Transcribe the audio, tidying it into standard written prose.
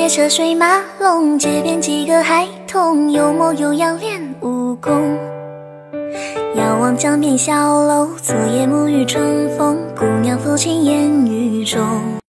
街车水马龙，街边几个孩童有模有样练武功。遥望江边小楼，昨夜沐雨春风，姑娘抚琴烟雨中。